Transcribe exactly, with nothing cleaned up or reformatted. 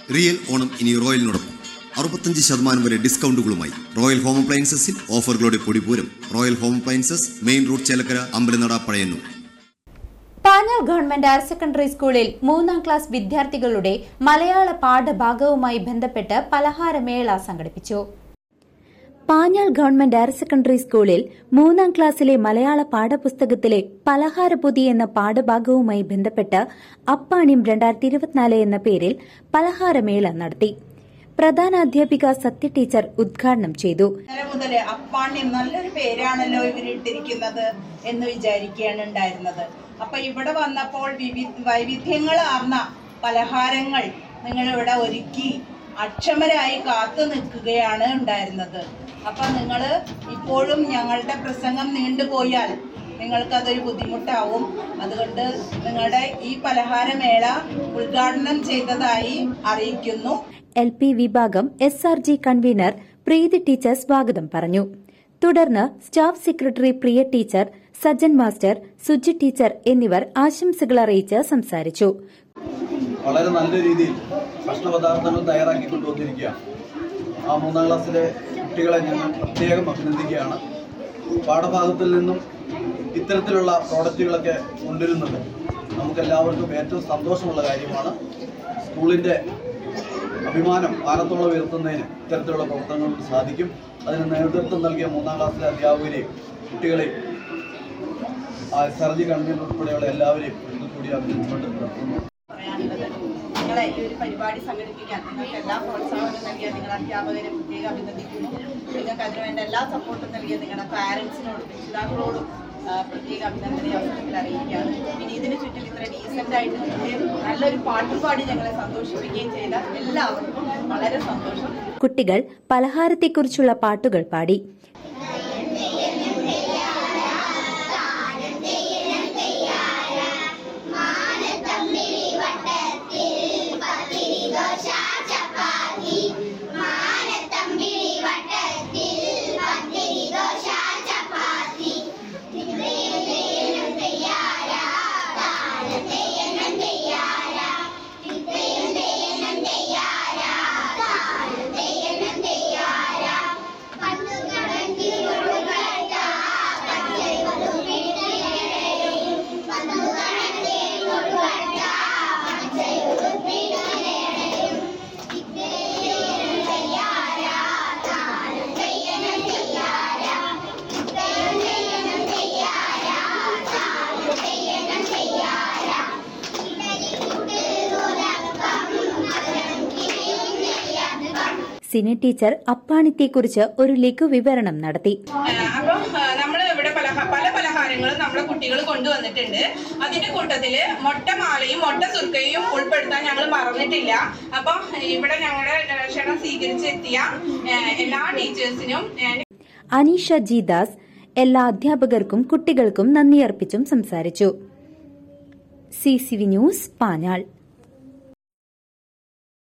Real Onam ഇനി റോയലിനോടൊപ്പം അറുപത്തഞ്ച് ശതമാനം വരെ ഡിസ്കൗണ്ടുകളുമായി റോയൽ ഹോം അപ്ലയൻസസിൽ ഓഫറുകളുടെ പൊടിപൂരം. Royal home appliances, main road, Chelakkara, Ambalanada, Pazhayannur. Panjal government higher secondary സ്കൂളിൽ മൂന്നാം ക്ലാസ് വിദ്യാർത്ഥികളുടെ മലയാള പാഠഭാഗവുമായി ബന്ധപ്പെട്ട് പലഹാരമേള സംഘടിപ്പിച്ചു. പാഞ്ഞാൾ ഗവൺമെന്റ് ഹയർ സെക്കൻഡറി സ്കൂളിൽ മൂന്നാം ക്ലാസ്സിലെ മലയാള പാഠപുസ്തകത്തിലെ പലഹാരപൊതി എന്ന പാഠഭാഗവുമായി ബന്ധപ്പെട്ട് അപ്പാണിം രണ്ടായിരത്തി ഇരുപത്തിനാല് എന്ന പേരിൽ പലഹാരമേള നടത്തി. പ്രധാനാധ്യാപിക സത്യ ടീച്ചർ ഉദ്ഘാടനം ചെയ്തു. മുതൽ അപ്പാണ്യം നല്ലൊരു പേരാണല്ലോ ഇവരിട്ടിരിക്കുന്നത് എന്ന് വിചാരിക്കുകയാണ് ഉണ്ടായിരുന്നത്. അപ്പൊ ഇവിടെ വന്നപ്പോൾ വൈവിധ്യങ്ങളാർന്ന പലഹാരങ്ങൾ നിങ്ങളിവിടെ ഒരുക്കി അക്ഷമരായി കാത്തു നിൽക്കുകയാണ് ഉണ്ടായിരുന്നത്. അപ്പൊ നിങ്ങൾ ഇപ്പോഴും ഞങ്ങളുടെ പ്രസംഗം നീണ്ടുപോയാൽ നിങ്ങൾക്കതൊരു ബുദ്ധിമുട്ടാവും. അതുകൊണ്ട് നിങ്ങളുടെ ഈ പലഹാരമേള ഉദ്ഘാടനം ചെയ്തതായി അറിയിക്കുന്നു. എൽ പി വിഭാഗം S R G convener Preethi teacher സ്വാഗതം പറഞ്ഞു. തുടർന്ന് staff secretary Priya teacher, Sajjan master, Suji teacher എന്നിവർ ആശംസകൾ അറിയിച്ച് സംസാരിച്ചു. വളരെ നല്ല രീതിയിൽ ഭക്ഷണപദാർത്ഥങ്ങൾ തയ്യാറാക്കി കൊണ്ടുവന്നിരിക്കുകയാണ്. ആ മൂന്നാം ക്ലാസ്സിലെ കുട്ടികളെ ഞങ്ങൾ പ്രത്യേകം അഭിനന്ദിക്കുകയാണ്. പാഠഭാഗത്തിൽ നിന്നും ഇത്തരത്തിലുള്ള പ്രോഡക്റ്റുകളൊക്കെ കൊണ്ടുവരുന്നത് നമുക്കെല്ലാവർക്കും ഏറ്റവും സന്തോഷമുള്ള കാര്യമാണ്. സ്കൂളിൻ്റെ അഭിമാനം ആനത്തോളം ഉയർത്തുന്നതിന് ഇത്തരത്തിലുള്ള പ്രവർത്തനങ്ങൾ കൊണ്ട് സാധിക്കും. അതിന് നേതൃത്വം നൽകിയ മൂന്നാം ക്ലാസ്സിലെ അധ്യാപകരെയും കുട്ടികളെയും എസ് ആർ ജി കൺവീനർ ഉൾപ്പെടെയുള്ള എല്ലാവരെയും ഒരിക്കൽ കൂടി അഭിനന്ദിച്ചുകൊണ്ട് നടത്തുന്നു. നിങ്ങളെ ഈ ഒരു പരിപാടി സംഘടിപ്പിക്കാൻ നിങ്ങൾക്ക് എല്ലാ പ്രോത്സാഹനവും നൽകിയ നിങ്ങളുടെ അധ്യാപകരെ പ്രത്യേകം അഭിനന്ദിക്കുന്നു. നിങ്ങൾക്ക് അതിനുവേണ്ട എല്ലാ സപ്പോർട്ടും നൽകിയ നിങ്ങളുടെ പാരൻസിനോടും രക്ഷിതാക്കളോടും പ്രത്യേക അഭിനന്ദന അവസരത്തിൽ അറിയിക്കുകയാണ്. ഇനി ഇതിന് ചുറ്റും ഇത്ര ഡീസൻ്റ് ആയിട്ട് നല്ലൊരു പാട്ടുപാടി ഞങ്ങളെ സന്തോഷിപ്പിക്കുകയും ചെയ്ത എല്ലാവർക്കും വളരെ സന്തോഷം. കുട്ടികൾ പലഹാരത്തെക്കുറിച്ചുള്ള പാട്ടുകൾ പാടി. സിനി ടീച്ചർ അപ്പാണിത്തെക്കുറിച്ച് ഒരു ലഘു വിവരണം നടത്തി. അപ്പം നമ്മൾ ഇവിടെ പല പല പലഹാരങ്ങളും നമ്മുടെ കുട്ടികൾ കൊണ്ടുവന്നിട്ടുണ്ട്. അതിന്റെ കൂട്ടത്തില് മൊട്ടമാലയും മൊട്ട സുർക്കയും ഉൾപ്പെടുത്താൻ ഞങ്ങൾ മറന്നിട്ടില്ല. അപ്പം ഇവിടെ ഞങ്ങളുടെ ക്ഷണം സ്വീകരിച്ചെത്തിയ എല്ലാ ടീച്ചേഴ്സിനും അനീഷ ജി ദാസ് എല്ലാ അധ്യാപകർക്കും കുട്ടികൾക്കും നന്ദി അർപ്പിച്ചും സംസാരിച്ചു. C C V news, Panjal.